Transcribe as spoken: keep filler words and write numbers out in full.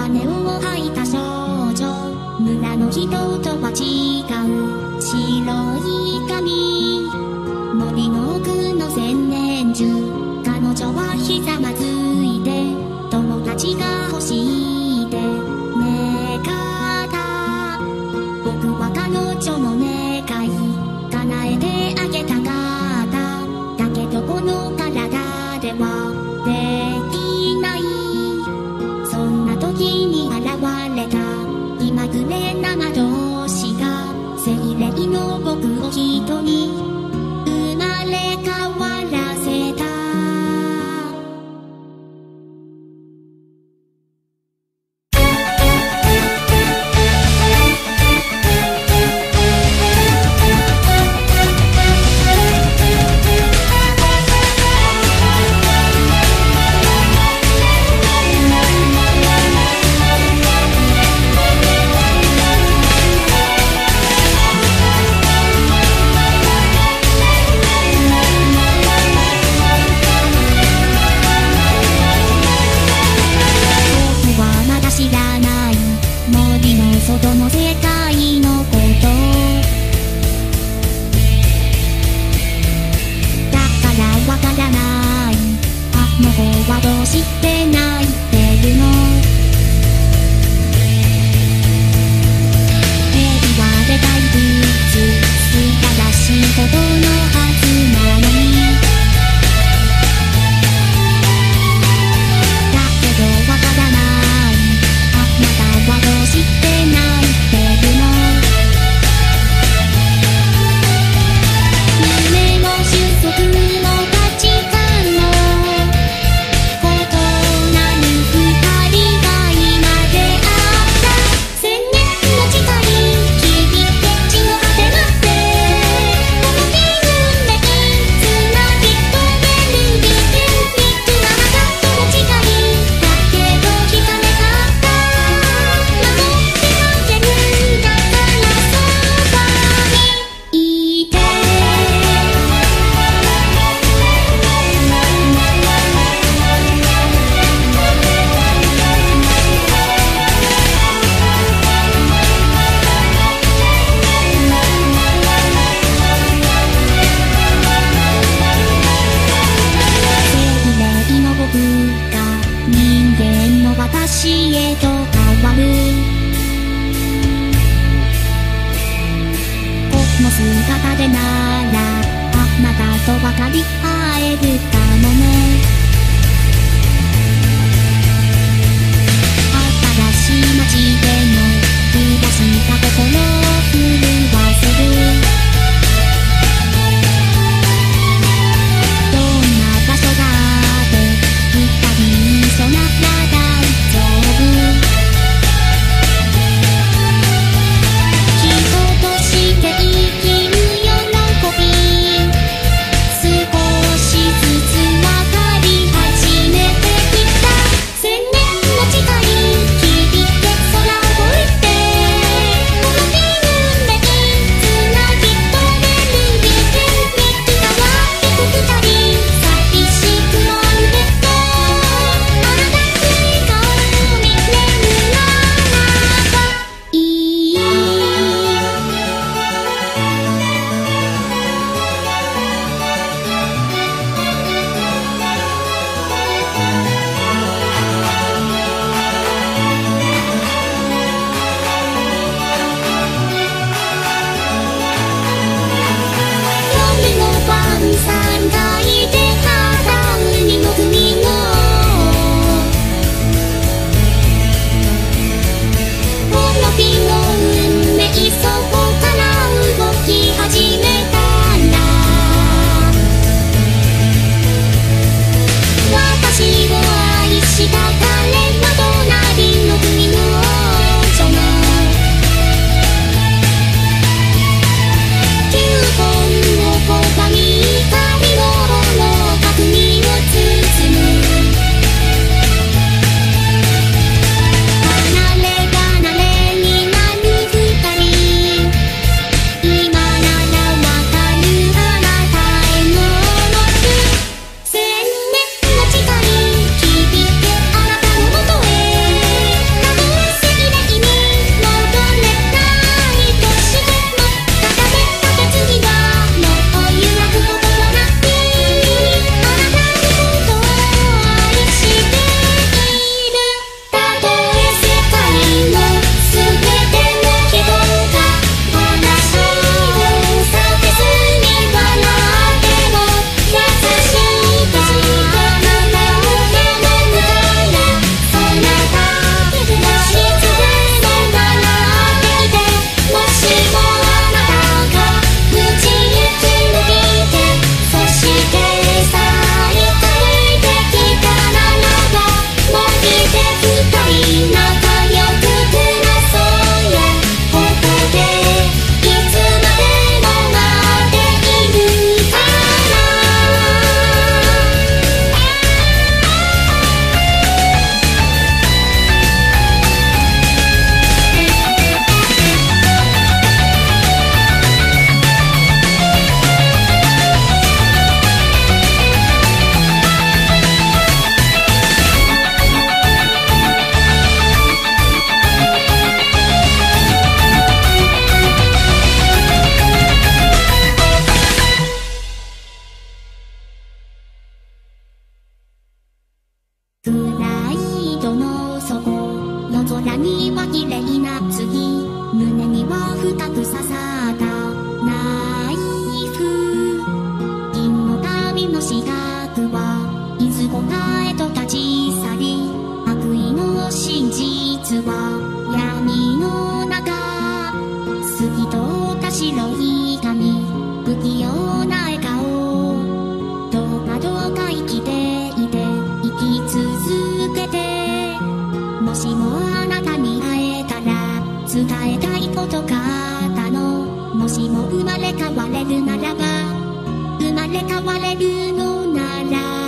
羽を履いた少女、村の人とは違う白い髪、森の奥の千年樹、彼女はひざまずいて友達が欲しいって願った。僕は彼女の願い叶えてあげたかった。だけどこの体ではできない。そんな時に現れた気まぐれな魔導士が精霊の僕を人に生まれ変わらせた。外の世界のことだからわからない。あの子はどうして泣いてるの。って言われたいブーツ、素晴らしいことのはずなのに。だけどわからない。あなたはどうして泣いてるの。夢も収束も価値観も異なる二人が今出会った。千年の誓い君って地の果てまでこの気分でいつなぎ止めるビビビッなあなたとの誓いだけど聞かなかった。守ってあげるだからそばにいて。精霊の僕が人間の私へと変わる。この姿でならあなたと分かり合えるかもね。新しい街での暮らした心を震わせる。どんな場所だって二人一緒なら大丈夫。人として生きる喜び少しずつ綺麗な次、胸には深く刺さったナイフ。銀の髪の四角はいつ答えと立ち去り、悪意の真実は闇の中。透き通った白い髪、不器用な笑顔。どうかどうか生きていて、生き続けて。もしもあなたに会えたら伝えたいことがあったの。もしも生まれ変われるならば、生まれ変われるのなら